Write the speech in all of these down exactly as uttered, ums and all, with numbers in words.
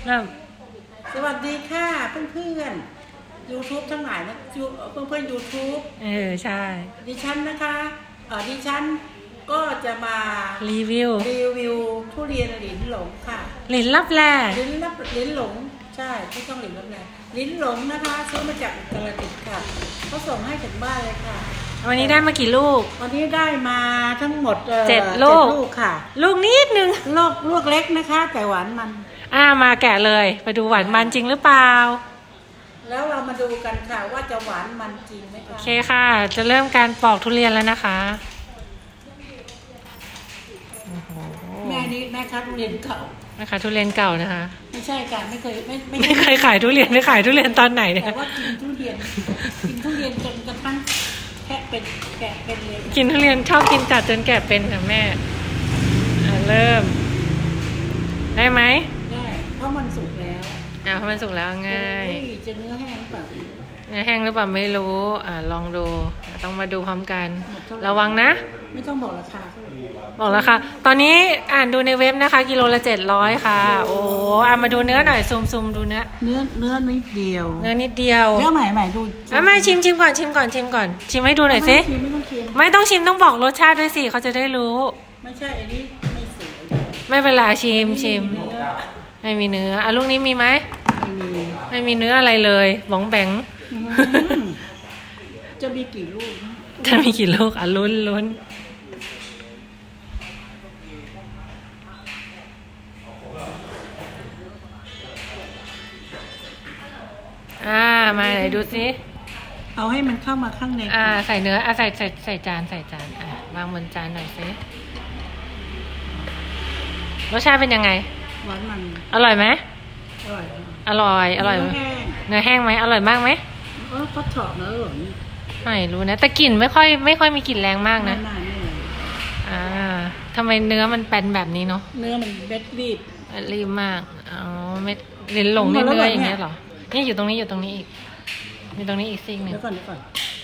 เริ่มสวัสดีค่ะเพื่อนๆ YouTube ทั้งหลายนะเพื่อนเพื่อน YouTube เออใช่ดิฉันนะคะเออดิฉันก็จะมารีวิวรีวิวทุเรียนหลินหลงค่ะหลินลับแลหลินลับหลินหลงใช่ไม่ต้องหลินลับแลหลินหลงนะคะซื้อมาจากอุตรดิตถ์ค่ะเขาส่งให้ถึงบ้านเลยค่ะวันนี้ได้มากี่ลูกวันนี้ได้มาทั้งหมดเจ็ดลูกค่ะลูกนิดนึงลูกลูกเล็กนะคะแต่หวานมันอ่ามาแกะเลยไปดูหวานมันจริงหรือเปล่าแล้วเรามาดูกันค่ะว่าจะหวานมันจริงไหมคะโอเคค่ะจะเริ่มการปอกทุเรียนแล้วนะคะแม่นี้แม่ค้าทุเรียนเก่าแม่ค้าทุเรียนเก่านะคะไม่ใช่ค่ะไม่เคยไม่ไม่เคยขายทุเรียนไม่ขายทุเรียนตอนไหนเนี่ยแต่ว่ากินทุเรียนกินทุเรียนจนกระทั่งแกะเป็นแกะเป็นเลยกินทุเรียนชอบกินจัดจนแกะเป็นค่ะแม่เริ่มได้ไหมได้เพราะมันสุกแล้วอ่าเพราะมันสุกแล้วง่ายจะเนื้อแห้งหรือเปล่าเนื้อแห้งหรือเปล่าไม่รู้อ่าลองดูต้องมาดูพร้อมกันระวังนะไม่ต้องบอกราคาบอกแล้วค่ะตอนนี้อ่านดูในเว็บนะคะกิโลละเจ็ดร้อยค่ะโอ้อ่ามาดูเนื้อหน่อยซูมซูมดูเนื้อเนื้อเนื้อนิดเดียวเนื้อนิดเดียวเนื้อใหม่ใหม่ดูอ่ะไม่ชิมชิมก่อนชิมก่อนชิมก่อนชิมให้ดูหน่อยสิไม่ต้องชิมต้องบอกรสชาติด้วยสิเขาจะได้รู้ไม่ใช่อันนี้ไม่สวยไม่เป็นไรชิมชิมไม่มีเนื้ออ่ะลูกนี้มีไหมไม่มีไม่มีเนื้ออะไรเลยบ้องแบงจะมีกี่ลูกจะมีกี่ลูกอ่ะลุ้นลุ้นอ่ามาไหนดูสิเอาให้มันเข้ามาข้างในอ่าใส่เนื้ออ่ะใส่ใส่ใส่จานใส่จานอ่ะวางบนจานหน่อยสิรสชาติเป็นยังไงหวานมันอร่อยไหมอร่อยอร่อยอร่อยเนื้อแห้งไหมอร่อยมากไหมเออก็ชอบเนื้อหรอไม่รู้นะแต่กลิ่นไม่ค่อยไม่ค่อยมีกลิ่นแรงมากนะอ่าทำไมเนื้อมันเป็นแบบนี้เนาะเนื้อมันเม็ดรีบรีบมากอ๋อเม็ดเลิ้นหลงนี่เนื้ออย่างเงี้ยหรอนี่อยู่ตรงนี้อยู่ตรงนี้อีกมีตรงนี้อีกซิ่งหนึ่งเดี๋ยวก่อนเดี๋ยวก่อน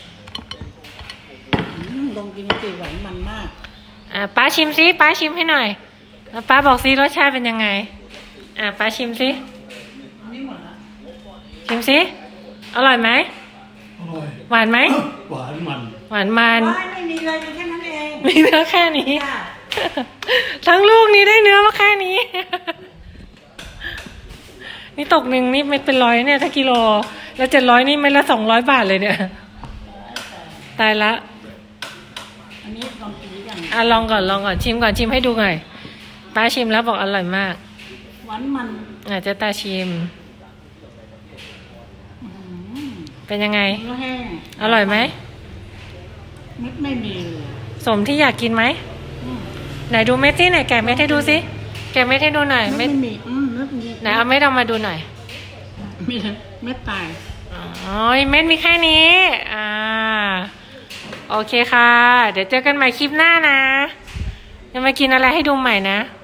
ลองกินสิหวานมันมากอ่าป้าชิมซิป้าชิมให้หน่อยแล้วป้าบอกซิรสชาติเป็นยังไงอ่าป้าชิมซิชิมซิอร่อยไหมอร่อยหวานไหมหวานมันหวานมันไม่มีเลยแค่นั้นเองมีเนื้อแค่นี้ทั้งลูกนี้ได้เนื้อมาแค่นี้นี่ตกหนึ่งนี่เม็ดเป็นร้อยเนี่ยถ้ากิโลแล้วเจ็ดร้อยนี่เม็ดละสองร้อยบาทเลยเนี่ยตายละอันนี้ลองกินยังอ่ะลองก่อนลองก่อนชิมก่อนชิมให้ดูหน่อยป้าชิมแล้วบอกอร่อยมากหวานมันอาจจะตาชิมเป็นยังไงอร่อยไหมเม็ดไม่มีสมที่อยากกินไหมไหนดูเม็ดที่ไหนแกะเม็ดให้ดูสิแกะเม็ดให้ดูหน่อยเม็ดมีไหนเอาเม็ดเอามาดูหน่อยมีเม็ดตายอ๋อเม็ดมีแค่นี้อ่าโอเคค่ะเดี๋ยวเจอกันใหม่คลิปหน้านะจะมากินอะไรให้ดูใหม่นะ